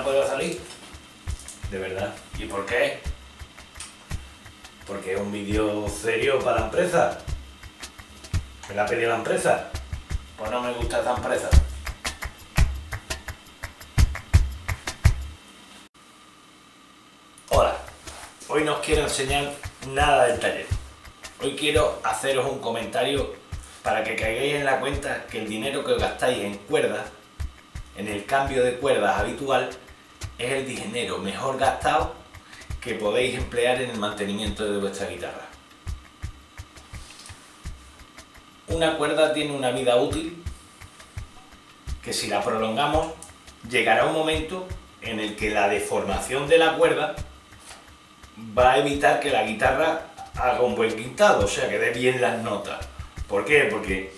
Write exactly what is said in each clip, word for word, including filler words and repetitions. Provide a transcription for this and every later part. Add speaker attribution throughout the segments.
Speaker 1: puedo salir. De verdad. ¿Y por qué? Porque es un vídeo serio para la empresa. ¿Me la ha pedido la empresa? Pues no me gusta esta empresa. Hola. Hoy no os quiero enseñar nada del taller. Hoy quiero haceros un comentario para que caigáis en la cuenta que el dinero que os gastáis en cuerdas, en el cambio de cuerdas habitual, es el dinero mejor gastado que podéis emplear en el mantenimiento de vuestra guitarra. Una cuerda tiene una vida útil que, si la prolongamos, llegará un momento en el que la deformación de la cuerda va a evitar que la guitarra haga un buen quintado, o sea, que dé bien las notas. ¿Por qué? Porque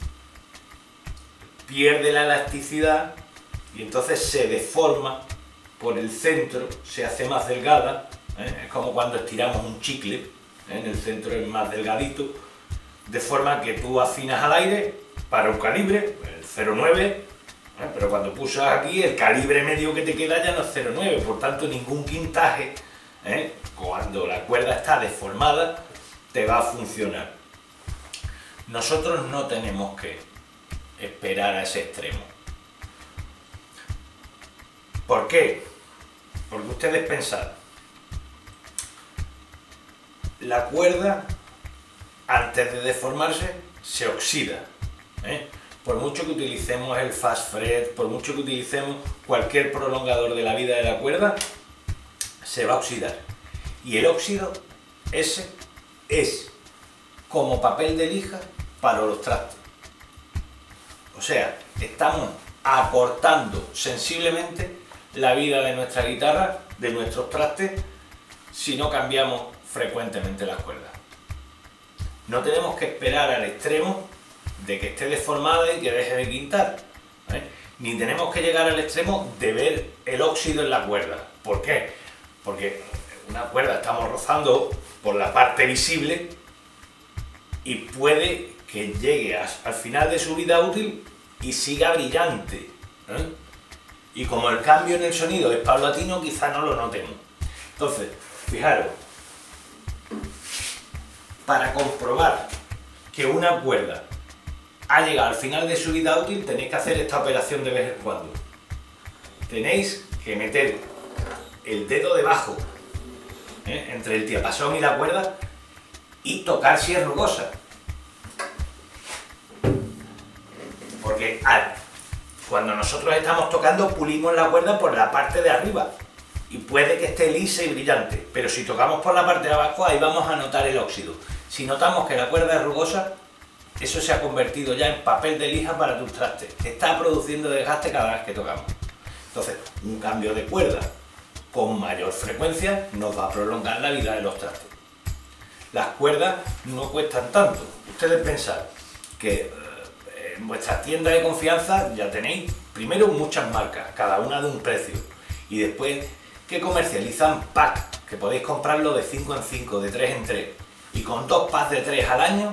Speaker 1: pierde la elasticidad y entonces se deforma por el centro, se hace más delgada, ¿eh? Es como cuando estiramos un chicle, ¿eh? En el centro es más delgadito, de forma que tú afinas al aire para un calibre, el cero coma nueve, ¿eh? Pero cuando pulsas aquí el calibre medio que te queda ya no es cero coma nueve, por tanto ningún quintaje, ¿eh? Cuando la cuerda está deformada te va a funcionar. Nosotros no tenemos que esperar a ese extremo. ¿Por qué? Porque ustedes pensan, la cuerda antes de deformarse se oxida, ¿eh? Por mucho que utilicemos el fast fret, por mucho que utilicemos cualquier prolongador de la vida de la cuerda, se va a oxidar. Y el óxido ese es como papel de lija para los trastes. O sea, estamos acortando sensiblemente la vida de nuestra guitarra, de nuestros trastes, si no cambiamos frecuentemente las cuerdas. No tenemos que esperar al extremo de que esté deformada y que deje de quintar, ¿eh? Ni tenemos que llegar al extremo de ver el óxido en la cuerda. ¿Por qué? Porque una cuerda estamos rozando por la parte visible y puede que llegue al final de su vida útil y siga brillante, ¿eh? Y como el cambio en el sonido es paulatino, quizá no lo notemos. Entonces, fijaros, para comprobar que una cuerda ha llegado al final de su vida útil, tenéis que hacer esta operación de vez en cuando. Tenéis que meter el dedo debajo, ¿eh? entre el diapasón y la cuerda, y tocar si es rugosa. Porque al, cuando nosotros estamos tocando, pulimos la cuerda por la parte de arriba y puede que esté lisa y brillante, pero si tocamos por la parte de abajo, ahí vamos a notar el óxido. Si notamos que la cuerda es rugosa, eso se ha convertido ya en papel de lija para tus trastes. Está produciendo desgaste cada vez que tocamos. Entonces, un cambio de cuerda con mayor frecuencia nos va a prolongar la vida de los trastes. Las cuerdas no cuestan tanto. Ustedes pensan que en vuestras tiendas de confianza ya tenéis primero muchas marcas, cada una de un precio, y después que comercializan packs, que podéis comprarlo de cinco en cinco, de tres en tres, y con dos packs de tres al año,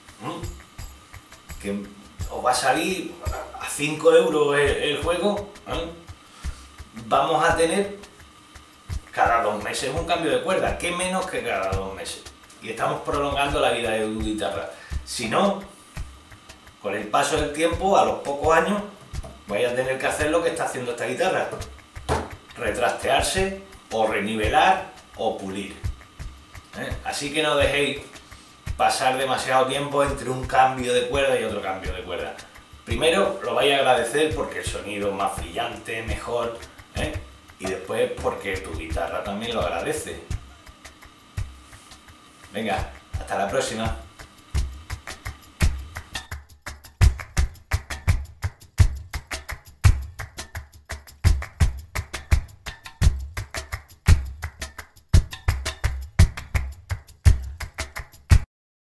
Speaker 1: que os va a salir a cinco euros el, el juego, ¿eh? Vamos a tener cada dos meses un cambio de cuerda, que menos que cada dos meses, y estamos prolongando la vida de tu guitarra. Si no, con el paso del tiempo, a los pocos años, vais a tener que hacer lo que está haciendo esta guitarra: retrastearse, o renivelar, o pulir, ¿eh? Así que no dejéis pasar demasiado tiempo entre un cambio de cuerda y otro cambio de cuerda. Primero lo vais a agradecer porque el sonido es más brillante, mejor, ¿eh? Y después porque tu guitarra también lo agradece. Venga, hasta la próxima.